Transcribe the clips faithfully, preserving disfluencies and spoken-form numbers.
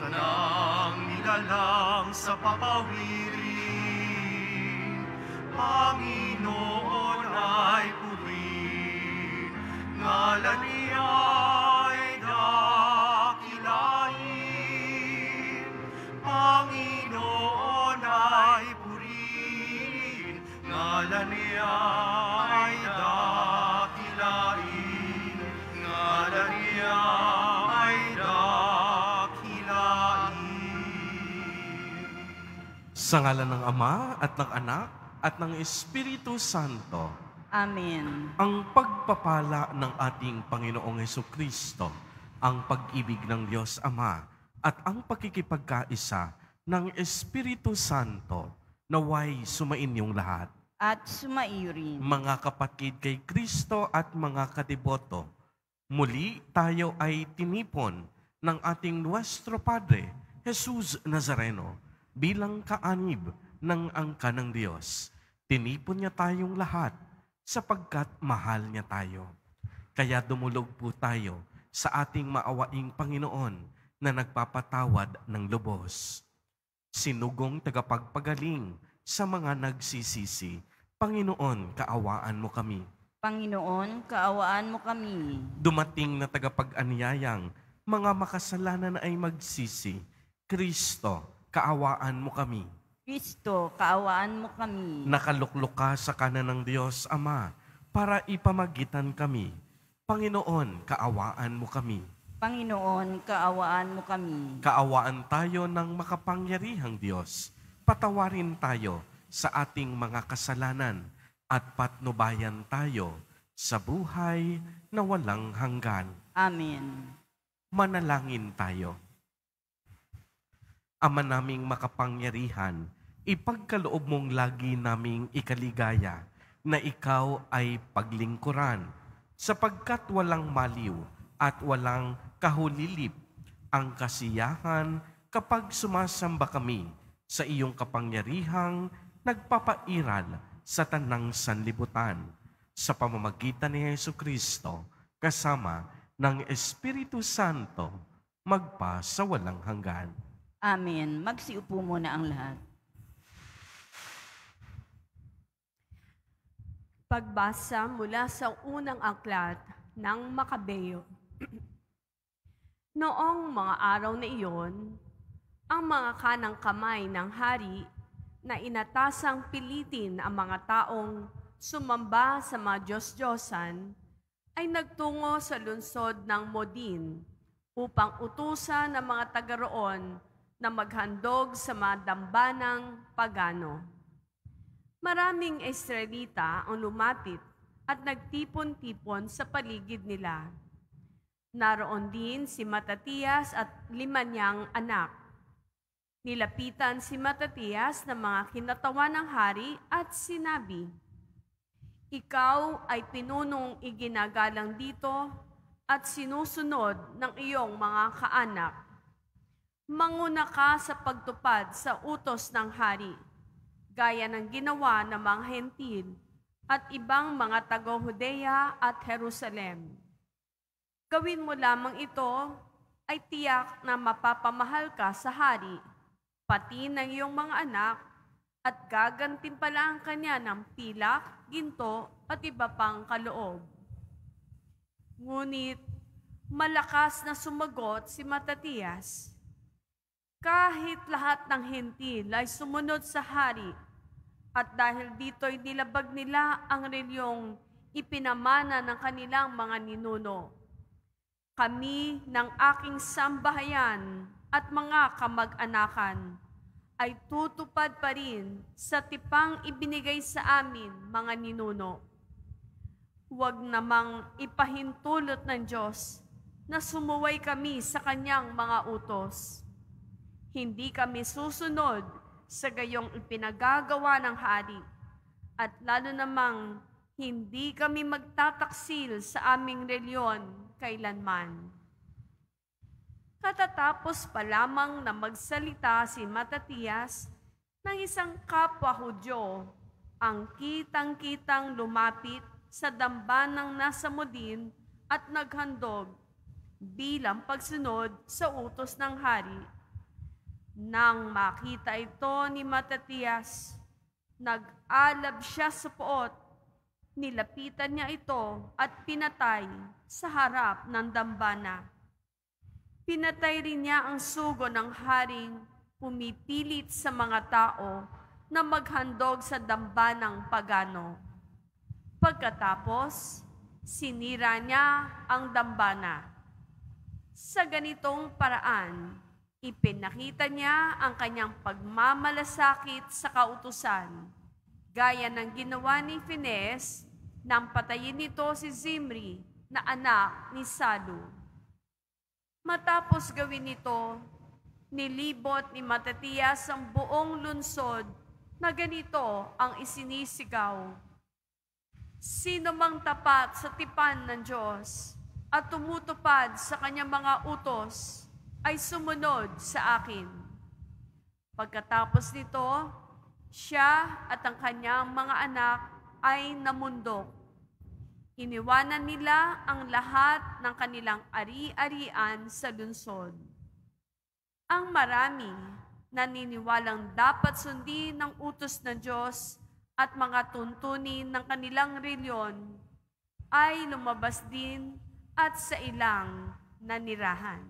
ka ng nilalang sa papawirin. Panginoon ay purihin, ngalan niya ay dakilain. Panginoon ay purihin, ngalan niya ay dakilain. Ngalan niya ay dakilain. Sa ngalan ng Ama at ng Anak at ng Espiritu Santo. Amen. Ang pagpapala ng ating Panginoong Hesukristo, ang pag-ibig ng Diyos Ama, at ang pakikipagkaisa ng Espiritu Santo, naway sumainyong lahat. At sumaiyo rin. Mga kapatid kay Kristo at mga kadiboto, muli tayo ay tinipon ng ating Nuestro Padre, Jesus Nazareno, bilang kaanib ng angka ng Diyos. Tinipon niya tayong lahat sapagkat mahal niya tayo. Kaya dumulog po tayo sa ating maawaing Panginoon na nagpapatawad ng lubos. Sinugong tagapagpagaling sa mga nagsisisi, Panginoon, kaawaan mo kami. Panginoon, kaawaan mo kami. Dumating na tagapag-anyayang mga makasalanan ay magsisi, Kristo, kaawaan mo kami. Kristo, kaawaan mo kami. Nakaluklok ka sa kanan ng Diyos Ama para ipamagitan kami. Panginoon, kaawaan mo kami. Panginoon, kaawaan mo kami. Kaawaan tayo ng makapangyarihang Diyos. Patawarin tayo sa ating mga kasalanan at patnubayan tayo sa buhay na walang hanggan. Amen. Manalangin tayo. Ama naming makapangyarihan, ipagkaloob mong lagi naming ikaligaya na ikaw ay paglingkuran, sapagkat walang maliw at walang kahulilip ang kasiyahan kapag sumasamba kami sa iyong kapangyarihang nagpapairal sa tanang sanlibutan, sa pamamagitan ni Jesucristo kasama ng Espiritu Santo, magpa sa walang hanggan. Amen. Magsiupo muna ang lahat. Pagbasa mula sa unang aklat ng Makabeo. Noong mga araw na iyon, ang mga kanang kamay ng hari na inatasang pilitin ang mga taong sumamba sa mga Diyos-Diyosan ay nagtungo sa lungsod ng Modin upang utusan ang mga taga roon na maghandog sa mga dambanang pagano. Maraming Israelita ang lumapit at nagtipon-tipon sa paligid nila. Naroon din si Matatias at lima niyang anak. Nilapitan si Matatias ng mga kinatawan ng hari at sinabi, "Ikaw ay pinunong iginagalang dito at sinusunod ng iyong mga kaanak. Manguna ka sa pagtupad sa utos ng hari, gaya ng ginawa ng mga hentil at ibang mga taga-Judea at Jerusalem. Gawin mo lamang ito ay tiyak na mapapamahal ka sa hari, pati ng iyong mga anak, at gagantimpalaan ka niya ng pilak, ginto at iba pang kaloob." Ngunit malakas na sumagot si Matatias, "Kahit lahat ng hentil ay sumunod sa hari, at dahil dito'y nilabag nila ang reliyong ipinamana ng kanilang mga ninuno, kami ng aking sambahayan at mga kamag-anakan ay tutupad pa rin sa tipang ibinigay sa amin mga ninuno. Huwag namang ipahintulot ng Diyos na sumuway kami sa kanyang mga utos. Hindi kami susunod sa gayong ipinagagawa ng hari, at lalo namang hindi kami magtataksil sa aming reliyon kailanman." Katatapos pa lamang na magsalita si Matatias ng isang kapwa Hudyo, ang kitang-kitang lumapit sa dambanang nasa Modin at naghandog bilang pagsunod sa utos ng hari Nang makita ito ni Matatias, nag-alab siya sa poot. Nilapitan niya ito at pinatay sa harap ng dambana. Pinatay rin niya ang sugo ng haring pumipilit sa mga tao na maghandog sa dambanang pagano. Pagkatapos, sinira niya ang dambana. Sa ganitong paraan, ipinakita niya ang kanyang pagmamalasakit sa kautusan, gaya ng ginawa ni Phinehas nang patayin nito si Zimri na anak ni Salu. Matapos gawin ito, nilibot ni Matatias ang buong lungsod na ganito ang isinisigaw: sino mang tapat sa tipan ng Diyos at tumutupad sa kanyang mga utos ay sumunod sa akin. Pagkatapos nito, siya at ang kanyang mga anak ay namundok. Iniwanan nila ang lahat ng kanilang ari-arian sa lungsod. Ang marami naniniwalang dapat sundin ng utos ng Diyos at mga tuntunin ng kanilang reliyon ay lumabas din at sa ilang nanirahan.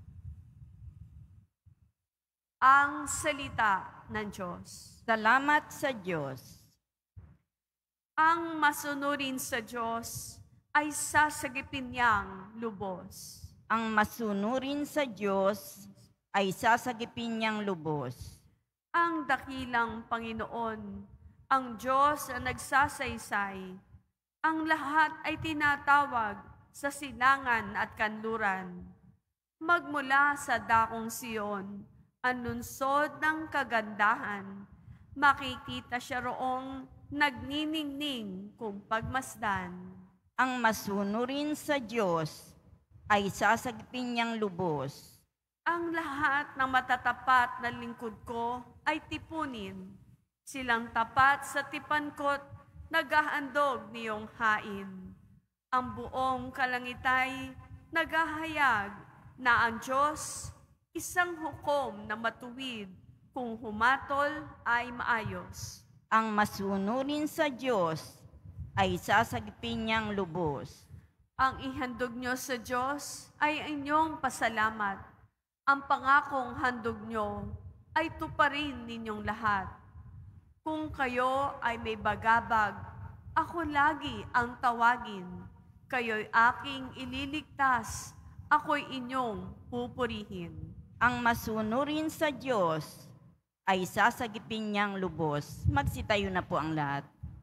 Ang salita ng Diyos. Salamat sa Diyos. Ang masunurin sa Diyos ay sasagipin niyang lubos. Ang masunurin sa Diyos ay sasagipin niyang lubos. Ang dakilang Panginoon, ang Diyos na nagsasaysay, ang lahat ay tinatawag sa silangan at kanluran. Magmula sa dakong Siyon, ang lungsod ng kagandahan, makikita siya roong nagniningning kung pagmasdan. Ang masunurin sa Diyos ay sasagipin niyang lubos. Ang lahat ng matatapat na lingkod ko ay tipunin. Silang tapat sa tipan ko't naghahandog niyong hain. Ang buong kalangitay naghahayag na ang Diyos isang hukom na matuwid, kung humatol ay maayos. Ang masunurin sa Diyos ay sasagipin niyang lubos. Ang ihandog niyo sa Diyos ay inyong pasalamat. Ang pangakong handog niyo ay tuparin ninyong lahat. Kung kayo ay may bagabag, ako lagi ang tawagin. Kayo'y aking ililigtas, ako'y inyong pupurihin. Ang masunurin sa Diyos ay sasagipin niyang lubos. Magsitayo na po ang lahat.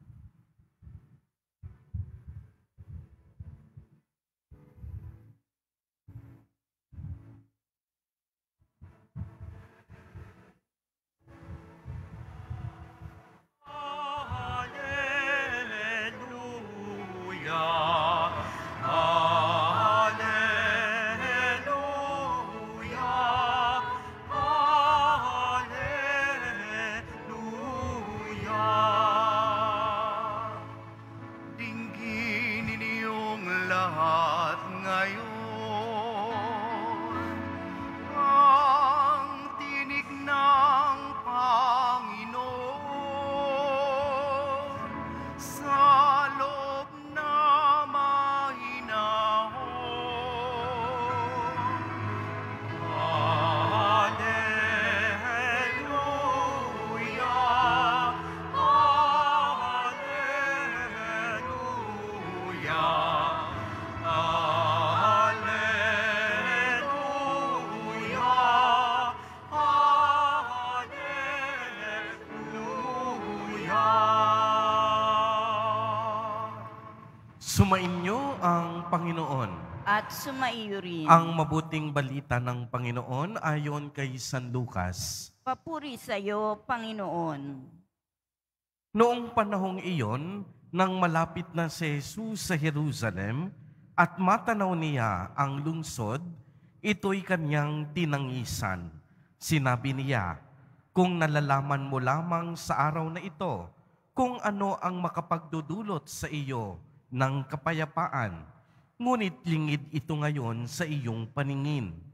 Sumainyo ang Panginoon. At sumaiyo rin. Ang mabuting balita ng Panginoon ayon kay San Lucas. Papuri sa iyo, Panginoon. Noong panahong iyon, nang malapit na si Jesus sa Jerusalem at matanaw niya ang lungsod, ito'y kanyang tinangisan. Sinabi niya, kung nalalaman mo lamang sa araw na ito, kung ano ang makapagdudulot sa iyo ng kapayapaan, ngunit lingid ito ngayon sa iyong paningin.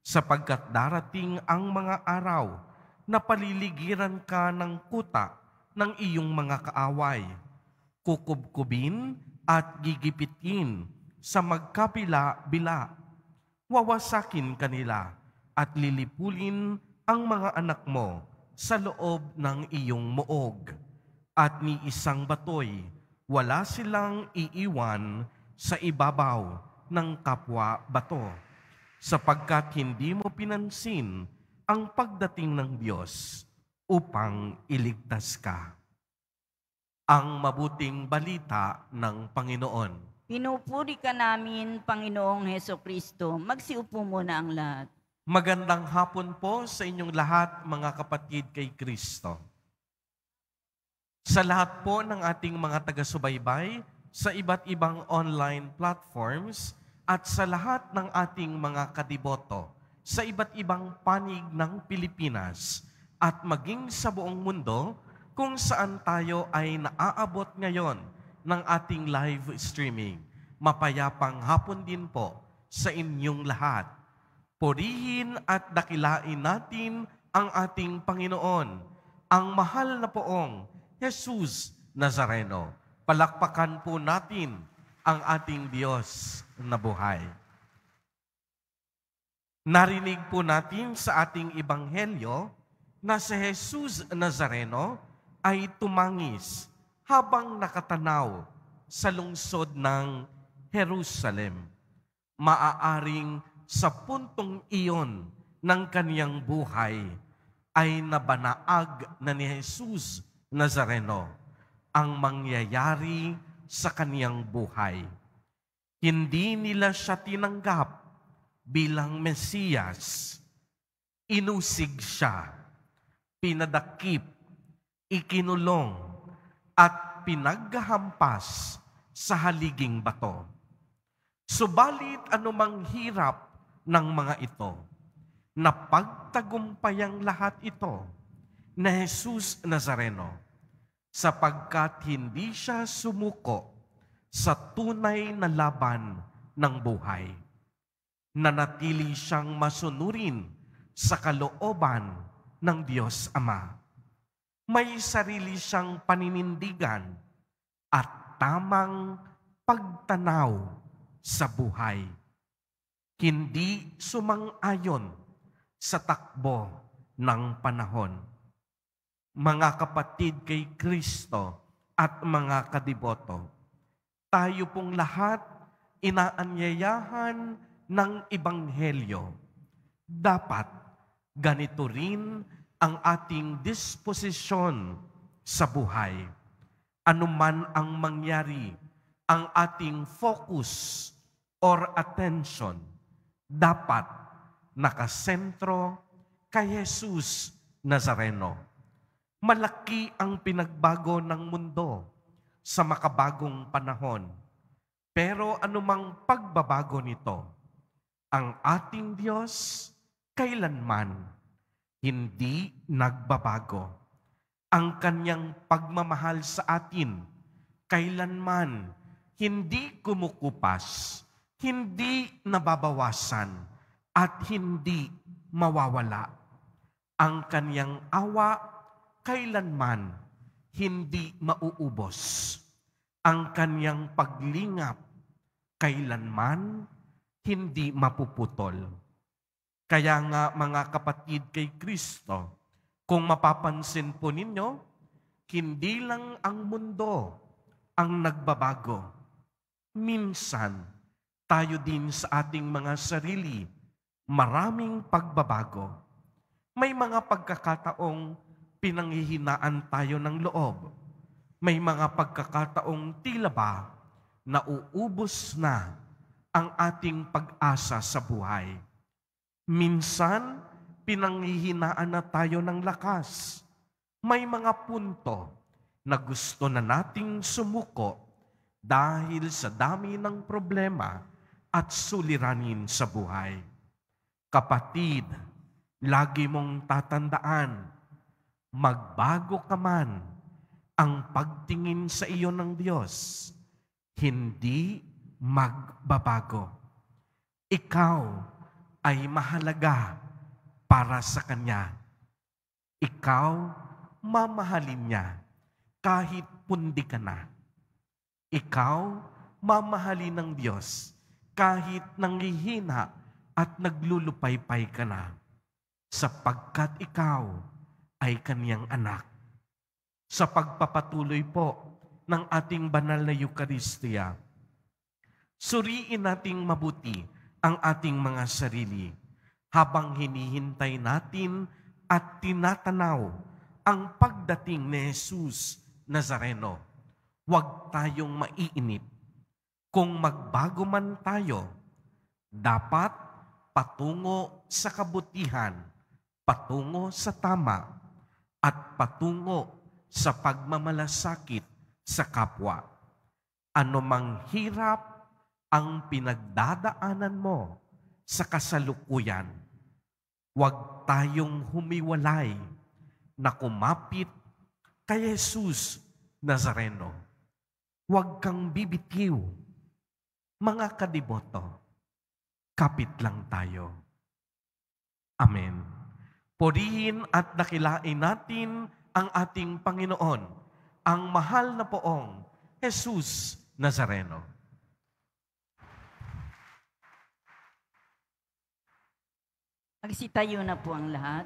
sapagkat darating ang mga araw na paliligiran ka ng kuta ng iyong mga kaaway, kukubkubin at gigipitin sa magkapila-bila. Wawasakin kanila at lilipulin ang mga anak mo sa loob ng iyong muog. At ni isang batoy, wala silang iiwan sa ibabaw ng kapwa bato, sapagkat hindi mo pinansin ang pagdating ng Diyos upang iligtas ka. Ang mabuting balita ng Panginoon. Pinupuri ka namin, Panginoong Hesukristo. Magsiupo muna ang lahat. Magandang hapon po sa inyong lahat, mga kapatid kay Kristo. Sa lahat po ng ating mga taga-subaybay sa iba't ibang online platforms at sa lahat ng ating mga kadiboto sa iba't ibang panig ng Pilipinas at maging sa buong mundo kung saan tayo ay naaabot ngayon ng ating live streaming. Mapayapang hapon din po sa inyong lahat. Purihin at dakilain natin ang ating Panginoon, ang mahal na poong Jesus Nazareno. Palakpakan po natin ang ating Diyos na buhay. Narinig po natin sa ating ebanghelyo na si Jesus Nazareno ay tumangis habang nakatanaw sa lungsod ng Jerusalem. Maaaring sa puntong iyon ng kaniyang buhay ay nabanaag na ni Jesus Nazareno ang mangyayari sa kaniyang buhay. Hindi nila siya tinanggap bilang Mesiyas. Inusig siya, pinadakip, ikinulong, at pinaghampas sa haliging bato. Subalit anumang hirap ng mga ito, napagtagumpayang lahat ito na Jesus Nazareno, sapagkat hindi siya sumuko sa tunay na laban ng buhay. Nanatili siyang masunurin sa kalooban ng Diyos Ama. May sarili siyang paninindigan at tamang pagtanaw sa buhay. Hindi sumang-ayon sa takbo ng panahon. Mga kapatid kay Kristo at mga kadiboto, tayo pong lahat inaanyayahan ng Ebanghelyo. Dapat ganito rin ang ating disposisyon sa buhay. Anuman ang mangyari, ang ating focus or attention dapat nakasentro kay Jesus Nazareno. Malaki ang pinagbago ng mundo sa makabagong panahon. Pero anumang pagbabago nito, ang ating Diyos kailanman hindi nagbabago. Ang kanyang pagmamahal sa atin kailanman hindi kumukupas, hindi nababawasan, at hindi mawawala. Ang kanyang awa kailanman hindi mauubos. Ang kanyang paglingap kailanman hindi mapuputol. Kaya nga mga kapatid kay Kristo, kung mapapansin po ninyo, hindi lang ang mundo ang nagbabago. Minsan, tayo din sa ating mga sarili, maraming pagbabago. May mga pagkakataong pinanghihinaan tayo ng loob. May mga pagkakataong tila ba nauubos na ang ating pag-asa sa buhay. Minsan, pinanghihinaan na tayo ng lakas. May mga punto na gusto na nating sumuko dahil sa dami ng problema at suliranin sa buhay. Kapatid, lagi mong tatandaan, magbago ka man, ang pagtingin sa iyo ng Diyos, hindi magbabago. Ikaw ay mahalaga para sa Kanya. Ikaw, mamahalin niya kahit pundi ka na. Ikaw, mamahalin ng Diyos kahit nanghihina at naglulupaypay ka na, sapagkat ikaw ay Kaniyang anak. Sa pagpapatuloy po ng ating banal na Eucharistia, suriin nating mabuti ang ating mga sarili habang hinihintay natin at tinatanaw ang pagdating ni Jesus Nazareno. Huwag tayong maiinip. Kung magbago man tayo, dapat patungo sa kabutihan, patungo sa tama, at patungo sa pagmamalasakit sa kapwa. Ano mang hirap ang pinagdadaanan mo sa kasalukuyan, huwag tayong humiwalay na kumapit kay Jesus Nazareno. Huwag kang bibitiw. Mga kadiboto, kapit lang tayo. Amen. Purihin at dakilain natin ang ating Panginoon, ang mahal na poong Jesus Nazareno. Magsitayo na po ang lahat.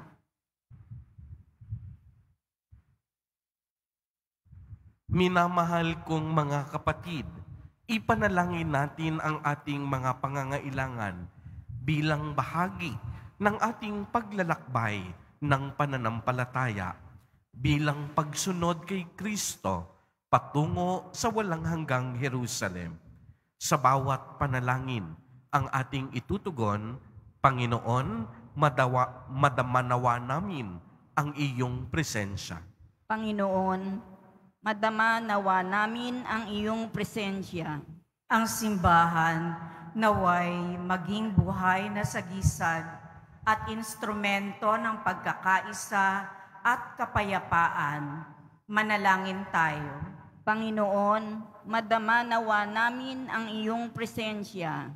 Minamahal kong mga kapatid, ipanalangin natin ang ating mga pangangailangan bilang bahagi ng ating paglalakbay ng pananampalataya bilang pagsunod kay Kristo patungo sa walang hanggang Jerusalem. Sa bawat panalangin ang ating itutugon, Panginoon, madawa, madamanawa namin ang iyong presensya. Panginoon, madama nawa namin ang iyong presensya. Ang simbahan naway maging buhay na sagisag at instrumento ng pagkakaisa at kapayapaan. Manalangin tayo. Panginoon, madama nawa namin ang iyong presensya.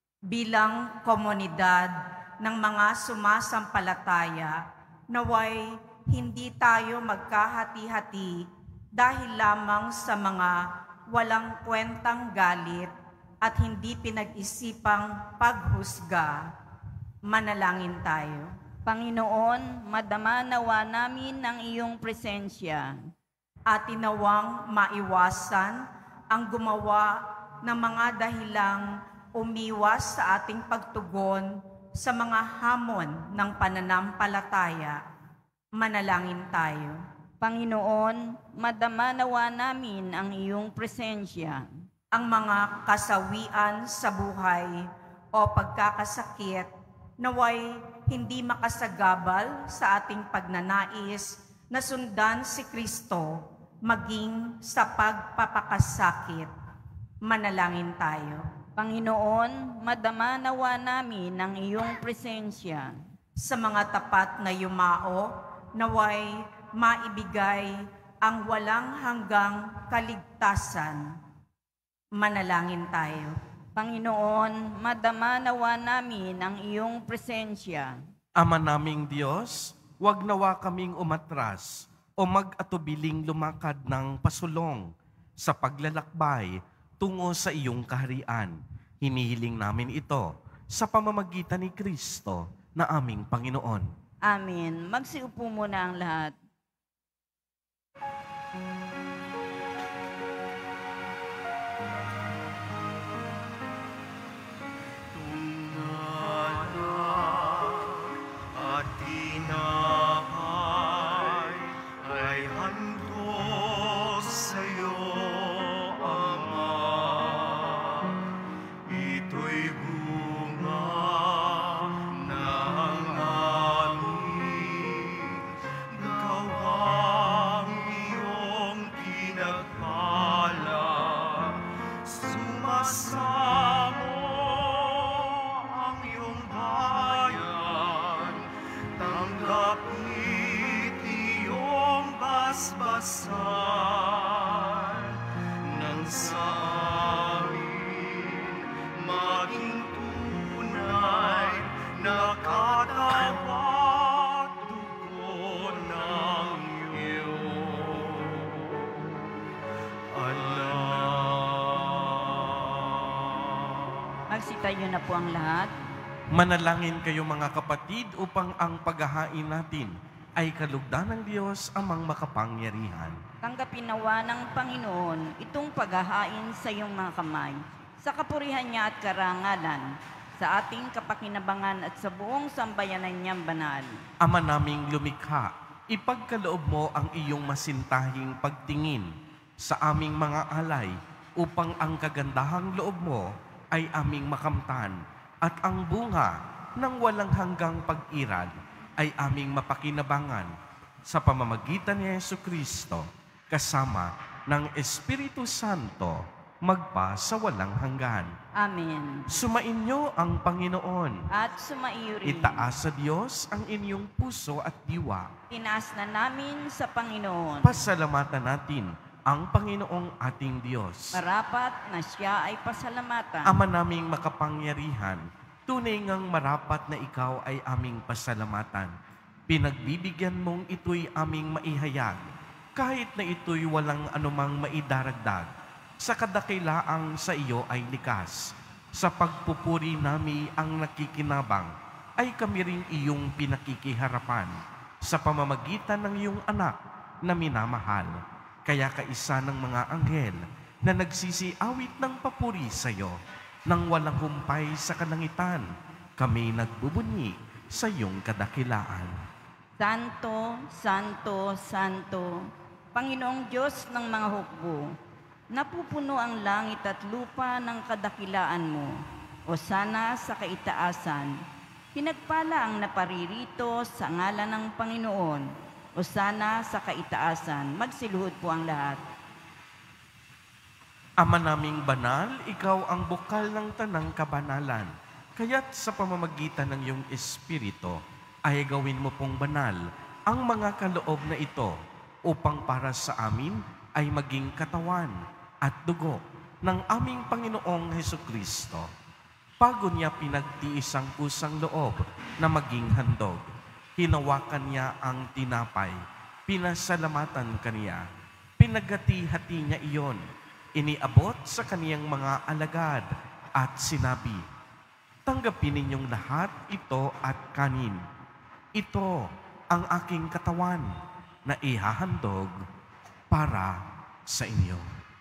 Bilang komunidad ng mga sumasampalataya, naway hindi tayo magkahati-hati dahil lamang sa mga walang kwentang galit at hindi pinag-isipang paghusga. Manalangin tayo. Panginoon, madama nawa namin ang iyong presensya. At tinawang maiwasan ang gumawa ng mga dahilang umiwas sa ating pagtugon sa mga hamon ng pananampalataya. Manalangin tayo. Panginoon, madama nawa namin ang iyong presensya. Ang mga kasawian sa buhay o pagkakasakit naway hindi makasagabal sa ating pagnanais na sundan si Kristo maging sa pagpapakasakit. Manalangin tayo. Panginoon, madama nawa namin ang iyong presensya. Sa mga tapat na yumao, naway maibigay ang walang hanggang kaligtasan. Manalangin tayo. Panginoon, madama nawa namin ang iyong presensya. Ama naming Diyos, huwag nawa kaming umatras o mag-atubiling lumakad ng pasulong sa paglalakbay tungo sa iyong kaharian. Hinihiling namin ito sa pamamagitan ni Kristo na aming Panginoon. Amen. Magsiupo muna ang lahat. At tinapay ay handog sa'yo, Ama. Ito'y bunga ng aming gawang iyong pinagpala. Sumasamo ang iyong bayan, tanggap Magsitayo na po ang lahat. Manalangin kayo mga kapatid upang ang paghahain natin ay kalugdan ng Diyos amang makapangyarihan. Tanggapin nawa ng Panginoon itong paghahain sa iyong mga kamay, sa kapurihan niya at karangalan, sa ating kapakinabangan at sa buong sambayanan niyang banal. Ama naming lumikha, ipagkaloob mo ang iyong masintahing pagtingin sa aming mga alay upang ang kagandahang loob mo ay aming makamtan at ang bunga ng walang hanggang pag-iral ay aming mapakinabangan sa pamamagitan ni Jesucristo kasama ng Espiritu Santo magpa sa walang hanggan. Amen. Sumainyo ang Panginoon. At sumaiyo rin. Itaas sa Diyos ang inyong puso at diwa. Tinaas na namin sa Panginoon. Pasalamatan natin ang Panginoong ating Diyos. Marapat na siya ay pasalamatan. Ama naming makapangyarihan, tunay ngang marapat na ikaw ay aming pasalamatan. Pinagbibigyan mong ito'y aming maihayag, kahit na ito'y walang anumang maidaragdag. Sa kadakilaang sa iyo ay likas. Sa pagpupuri nami ang nakikinabang, ay kami rin iyong pinakikiharapan sa pamamagitan ng iyong anak na minamahal. Kaya kaisa ng mga anghel na nagsisiawit ng papuri sa iyo, nang walang humpay sa kalangitan, kami nagbubunyi sa iyong kadakilaan. Santo, Santo, Santo, Panginoong Diyos ng mga hukbo, napupuno ang langit at lupa ng kadakilaan mo. O sana sa kaitaasan, pinagpala ang naparirito sa ngalan ng Panginoon. O sana sa kaitaasan, magsiluhod po ang lahat. Ama naming banal, ikaw ang bukal ng tanang kabanalan. Kaya't sa pamamagitan ng iyong Espiritu, ay gawin mo pong banal ang mga kaloob na ito upang para sa amin ay maging katawan at dugo ng aming Panginoong Hesukristo. Bago niya pinagtiis ang kusang loob na maging handog, hinawakan niya ang tinapay, pinasalamatan kaniya, pinagati-hati niya iyon, iniabot sa kaniyang mga alagad at sinabi, tanggapin ninyong lahat ito at kanin. Ito ang aking katawan na ihahandog para sa inyo.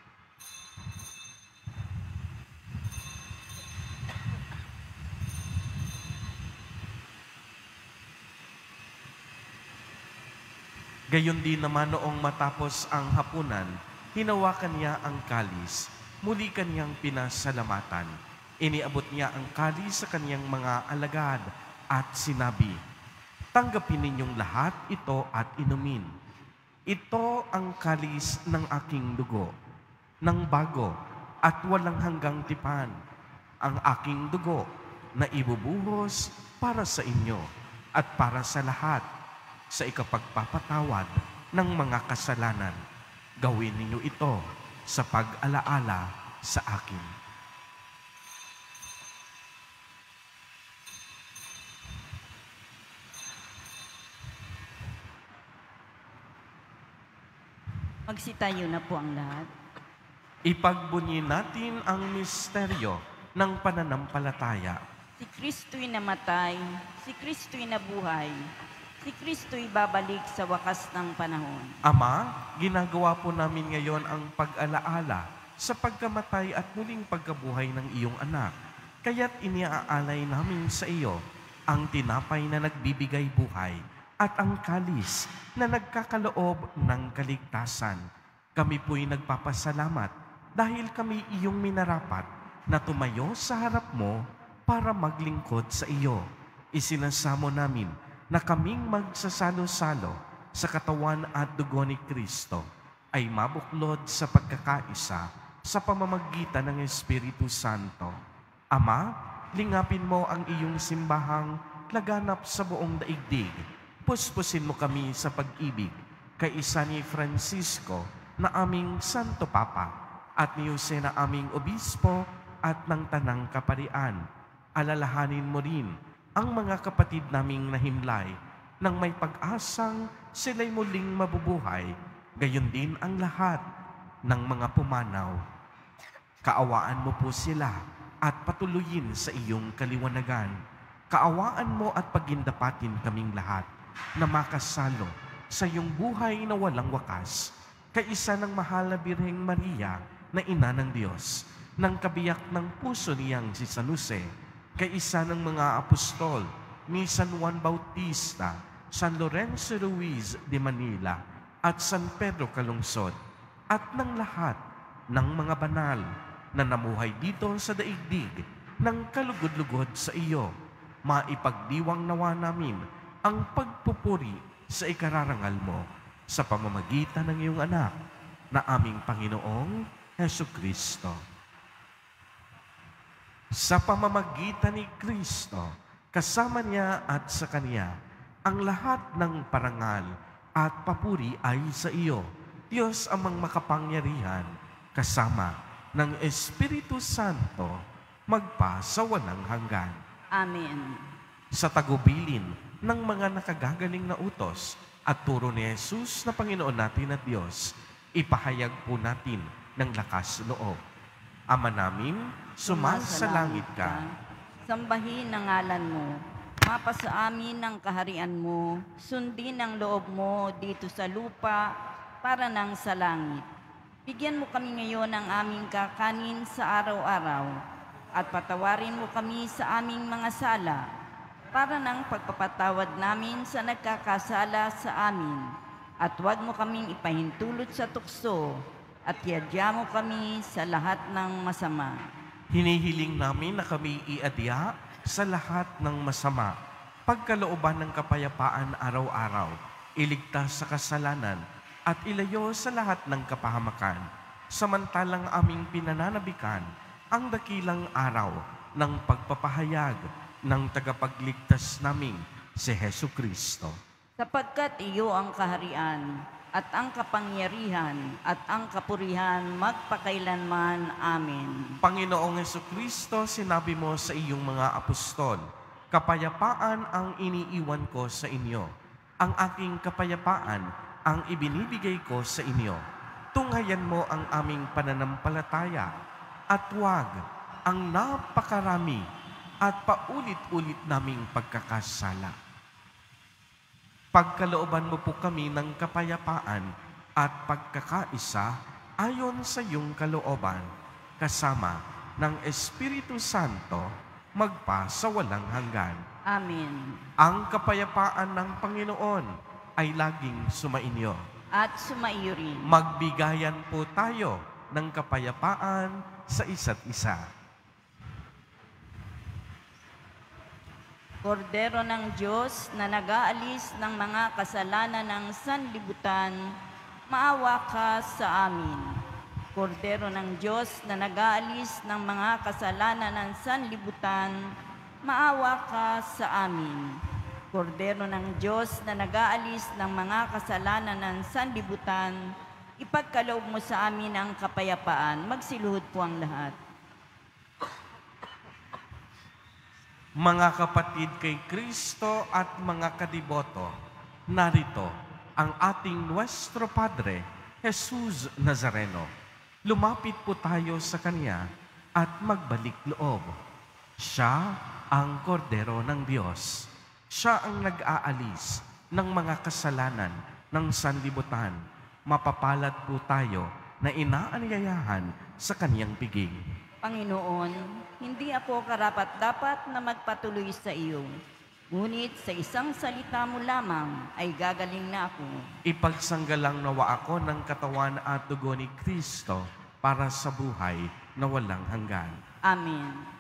Gayon din naman noong matapos ang hapunan, hinawakan niya ang kalis, muli kaniyang pinasalamatan. Iniabot niya ang kalis sa kaniyang mga alagad at sinabi, tanggapin ninyong lahat ito at inumin. Ito ang kalis ng aking dugo, ng bago at walang hanggang tipan, ang aking dugo na ibubuhos para sa inyo at para sa lahat sa ikapagpapatawad ng mga kasalanan. Gawin ninyo ito sa pag-alaala sa akin. Magsitayo na po ang lahat. Ipagbunyi natin ang misteryo ng pananampalataya. Si Kristo'y namatay, si Kristo'y nabuhay, si Kristo'y babalik sa wakas ng panahon. Ama, ginagawa po namin ngayon ang pag-alaala sa pagkamatay at muling pagkabuhay ng iyong anak. Kaya't iniaalay namin sa iyo ang tinapay na nagbibigay buhay at ang kalis na nagkakaloob ng kaligtasan. Kami po'y nagpapasalamat dahil kami iyong minarapat na tumayo sa harap mo para maglingkod sa iyo. Isinasamo namin na kaming magsasalo-salo sa katawan at dugo ni Kristo ay mabuklod sa pagkakaisa sa pamamagitan ng Espiritu Santo. Ama, lingapin mo ang iyong simbahang laganap sa buong daigdig. Puspusin mo kami sa pag-ibig kay isa ni Francisco na aming Santo Papa at ni Jose na aming Obispo at ng Tanang Kaparian. Alalahanin mo rin ang mga kapatid naming nahimlay nang may pag-asang sila'y muling mabubuhay, gayon din ang lahat ng mga pumanaw. Kaawaan mo po sila at patuloyin sa iyong kaliwanagan. Kaawaan mo at pagindapatin kaming lahat na makasalo sa iyong buhay na walang wakas, kaisa ng mahal na Birheng Maria na ina ng Diyos, ng kabiyak ng puso niyang si San Jose, kaisa ng mga apostol ni San Juan Bautista, San Lorenzo Ruiz de Manila, at San Pedro Calungsod, at ng lahat ng mga banal na namuhay dito sa daigdig ng kalugod-lugod sa iyo. Maipagdiwang nawa namin ang pagpupuri sa ikararangal mo sa pamamagitan ng iyong anak na aming Panginoong Hesu Kristo. Sa pamamagitan ni Kristo, kasama niya at sa Kanya, ang lahat ng parangal at papuri ay sa iyo, Diyos amang makapangyarihan, kasama ng Espiritu Santo, magpa sa walang hanggan. Amen. Sa tagubilin ng mga nakagagaling na utos at turo ni Jesus na Panginoon natin at Diyos, ipahayag po natin ng lakas loob. Ama namin, sumasalangit ka. Sambahin ang ngalan mo. Mapasa amin ang kaharian mo. Sundin ang loob mo dito sa lupa para nang sa langit. Bigyan mo kami ngayon ng aming kakanin sa araw-araw at patawarin mo kami sa aming mga sala para nang pagpapatawad namin sa nagkakasala sa amin. At huwag mo kaming ipahintulot sa tukso at iadya mo kami sa lahat ng masama. Hinihiling namin na kami iadya sa lahat ng masama, pagkalooban ng kapayapaan araw-araw, iligtas sa kasalanan, at ilayo sa lahat ng kapahamakan, samantalang aming pinananabikan ang dakilang araw ng pagpapahayag ng tagapagligtas naming si Hesu Kristo. Sapagkat iyo ang kaharian at ang kapangyarihan at ang kapurihan magpakailanman. Amen. Panginoong Hesu Kristo, sinabi mo sa iyong mga apostol, kapayapaan ang iniiwan ko sa inyo. Ang aking kapayapaan ang ibinibigay ko sa inyo. Tunghayan mo ang aming pananampalataya at huwag ang napakarami at paulit-ulit naming pagkakasala. Pagkalooban mo po kami ng kapayapaan at pagkakaisa ayon sa iyong kalooban, kasama ng Espiritu Santo, magpa sa walang hanggan. Amen. Ang kapayapaan ng Panginoon ay laging sumainyo. At sumaiyo rin. Magbigayan po tayo ng kapayapaan sa isa't isa. Kordero ng Diyos na nag-aalis ng mga kasalanan ng sanlibutan, maawa ka sa amin. Kordero ng Diyos na nag-aalis ng mga kasalanan ng sanlibutan, maawa ka sa amin. Kordero ng Diyos na nag-aalis ng mga kasalanan ng sanlibutan, ipagkaloob mo sa amin ang kapayapaan. Magsiluhod po ang lahat. Mga kapatid kay Kristo at mga kadiboto, narito ang ating Nuestro Padre, Jesus Nazareno. Lumapit po tayo sa Kanya at magbalik loob. Siya ang kordero ng Diyos. Siya ang nag-aalis ng mga kasalanan ng sanlibutan. Mapapalad po tayo na inaanyayahan sa Kanyang piging. Panginoon, hindi ako karapat-dapat na magpatuloy sa iyo. Ngunit sa isang salita mo lamang ay gagaling na ako. Ipagsanggalang nawa ako ng katawan at dugo ni Kristo para sa buhay na walang hanggan. Amen.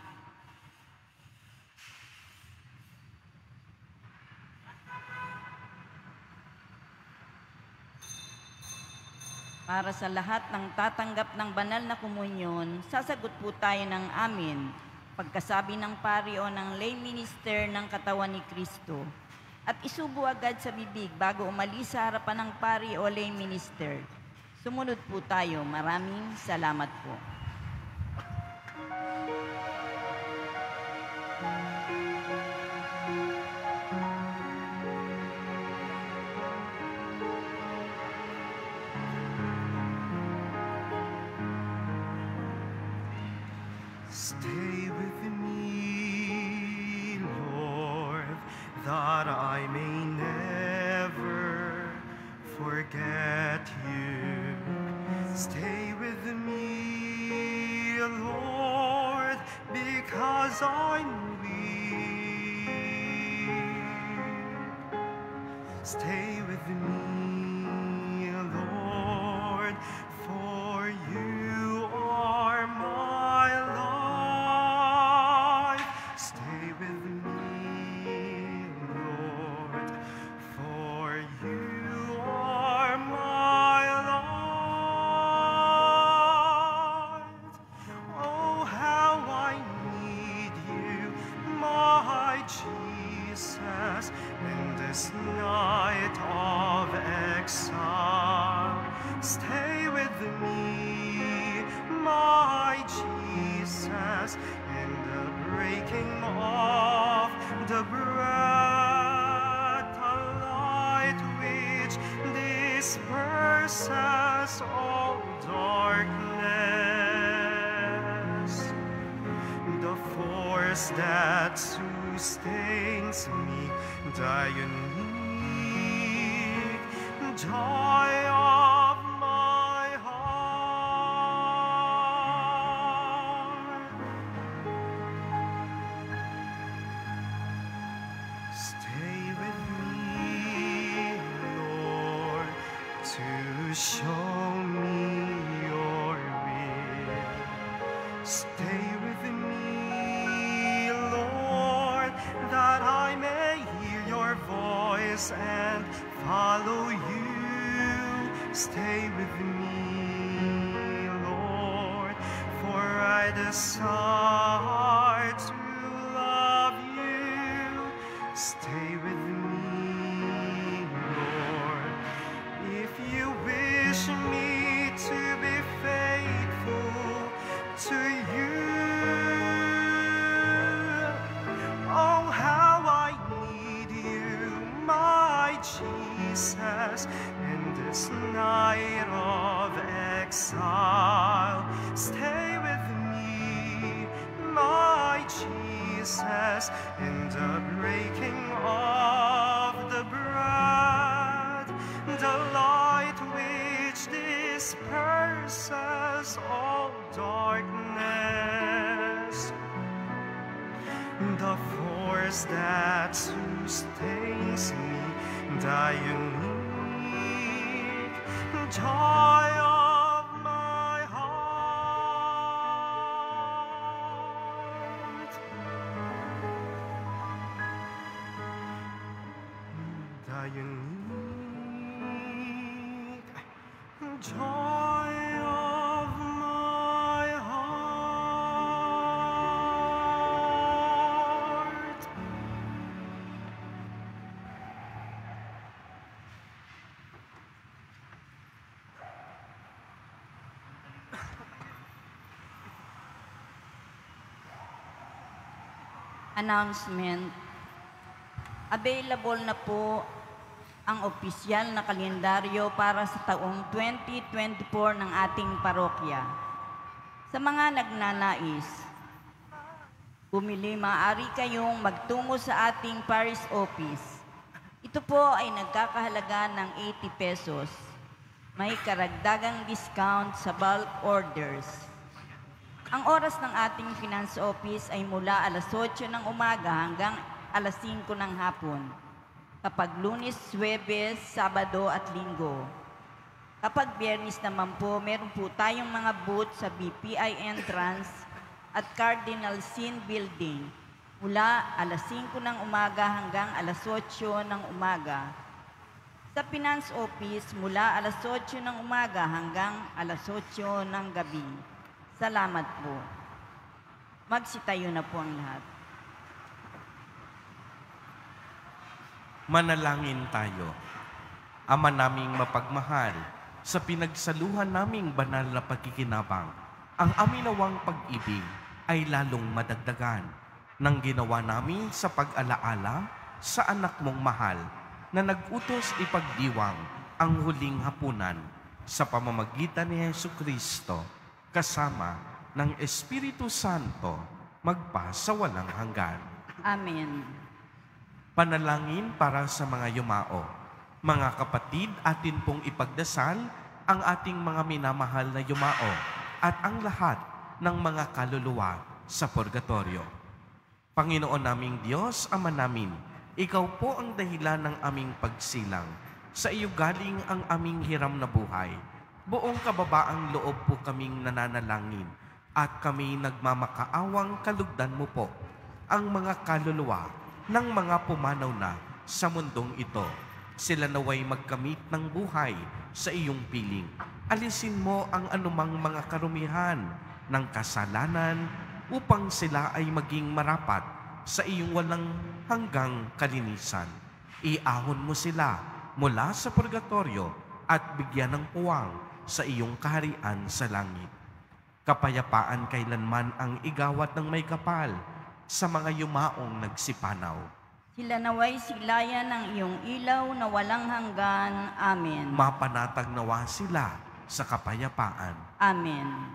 Para sa lahat ng tatanggap ng banal na komunyon, sasagot po tayo ng amin pagkasabi ng pari o ng lay minister ng katawan ni Kristo. At isubo agad sa bibig bago umalis sa harapan ng pari o lay minister. Sumunod po tayo. Maraming salamat po. Stay with me, Lord, that I may never forget you. Stay with me, Lord, because I'm weak. Stay with me, Lord, for you are my life. Stay with me, Lord, for you are my life. Oh, how I need you, my Jesus, in this night of exile. Stay with me, my Jesus, in the breaking of the bread, the light which disperses all darkness, the force that sustains me, the unique joy of my heart. Stay with me, Lord, to show me your will. Stay with me, Lord, that I may hear your voice and follow you. Stay with me, Lord, for I desire to love you. Stay with me, Lord, if you wish me to be faithful to you. Oh, how I need you, my Jesus, in this night of exile. Stay with me, my Jesus, in the breaking of the bread, the light which disperses all darkness, the force that sustains me, the unique joy of my heart. The unique joy of my heart. Announcement. Available na po ang opisyal na kalendaryo para sa taong twenty twenty-four ng ating parokya. Sa mga nagnanais, bumili, maaari kayong magtungo sa ating parish office. Ito po ay nagkakahalaga ng eighty pesos. May karagdagang discount sa bulk orders. Ang oras ng ating finance office ay mula alas otso ng umaga hanggang alas singko ng hapon. Kapag Lunes, Huwebes, Sabado at Linggo. Kapag Biyernes naman po, meron po tayong mga booth sa B P I entrance at Cardinal Sin Building mula alas singko ng umaga hanggang alas otso ng umaga. Sa Finance Office mula alas otso ng umaga hanggang alas otso ng gabi. Salamat po. Magsitayo na po ang lahat. Manalangin tayo. Ama naming mapagmahal, sa pinagsaluhan naming banal na pagkikinabang, ang aminawang pag-ibig ay lalong madagdagan ng ginawa namin sa pag-alaala sa anak mong mahal na nag-utos ipagdiwang ang huling hapunan sa pamamagitan ni Jesucristo kasama ng Espiritu Santo, magpa sa walang hanggan. Amen. Panalangin para sa mga yumao. Mga kapatid, atin pong ipagdasal ang ating mga minamahal na yumao at ang lahat ng mga kaluluwa sa purgatorio. Panginoon naming Diyos, Ama namin, Ikaw po ang dahilan ng aming pagsilang. Sa iyo galing ang aming hiram na buhay. Buong kababaang loob po kaming nananalangin at kami nagmamakaawang kalugdan mo po ang mga kaluluwa ng mga pumanaw na sa mundong ito. Sila naway magkamit ng buhay sa iyong piling. Alisin mo ang anumang mga karumihan ng kasalanan upang sila ay maging marapat sa iyong walang hanggang kalinisan. Iahon mo sila mula sa purgatorio at bigyan ng puwang sa iyong kaharian sa langit. Kapayapaan kailanman ang igawat ng may kapal sa mga yumaong nagsipanaw. Sila naway silayan ng iyong ilaw na walang hanggan. Amen. Mapanatag nawa sila sa kapayapaan. Amen.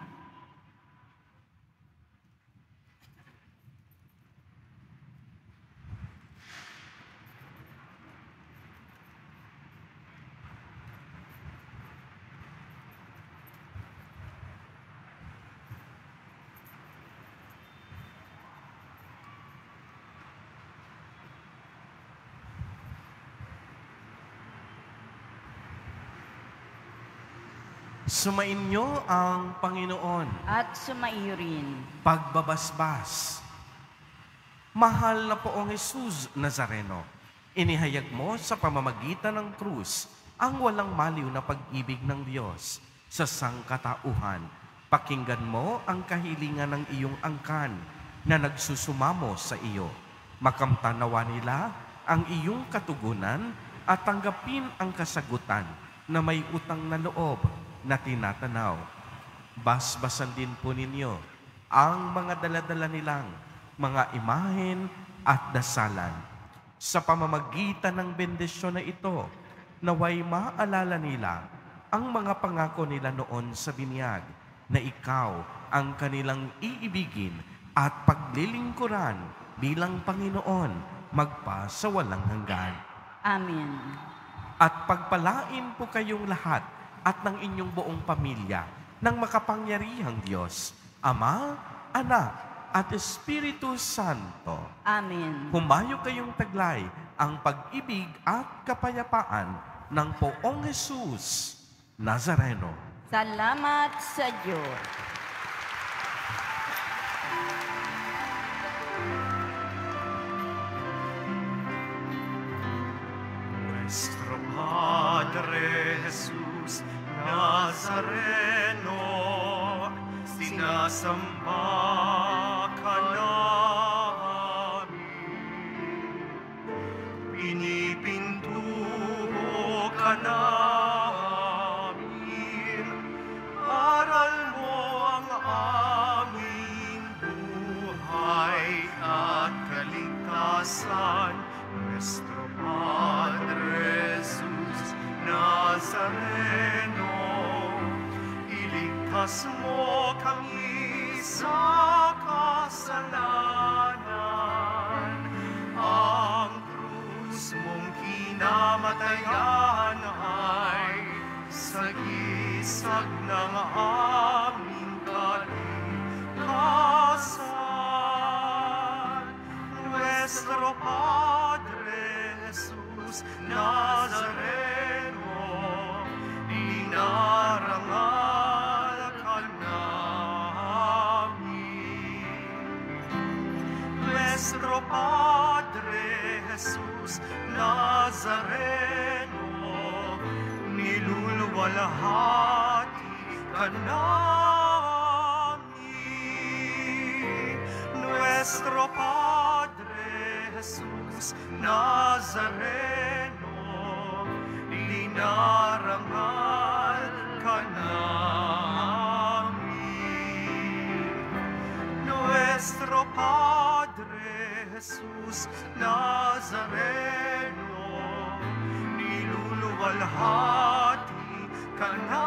Sumainyo ang Panginoon. At sumaiyo rin. Pagbabasbas. Mahal na Poong Jesus Nazareno, inihayag mo sa pamamagitan ng krus ang walang maliw na pag-ibig ng Diyos sa sangkatauhan. Pakinggan mo ang kahilingan ng iyong angkan na nagsusumamo sa iyo. Makamtanawa nila ang iyong katugunan at tanggapin ang kasagutan na may utang na loob na tinatanaw. Basbasan din po ninyo ang mga daladala nilang mga imahen at dasalan. Sa pamamagitan ng bendisyon na ito, naway maalala nila ang mga pangako nila noon sa binyag na ikaw ang kanilang iibigin at paglilingkuran bilang Panginoon magpa sa walang hanggan. Amen. At pagpalain po kayong lahat at ng inyong buong pamilya ng makapangyarihang Diyos, Ama, Anak, at Espiritu Santo. Amen. Humayo kayong taglay ang pag-ibig at kapayapaan ng Poong Jesus Nazareno. Salamat sa Diyos. Nuestro Padre Jesus Nazareno, sinasamba ka namin, pinipintuho ka namin, aral mo ang aming buhay at kaligtasan. Nuestro Padre Jesus Nazareno, iligtas mo kami sa kasalanan. Ang krus mong kinamatayan ay sagisag ng aming kaligtasan. Nuestro Padre Jesus Nazareno, dinarangal ka namin. Nuestro Padre Jesus Nazareno, niluluwalhati ka namin. Nuestro Padre Jesus Nazareno, dinarangal ka namin. Nuestro Padre Jesus Nazareno, niluluwalhati ka namin.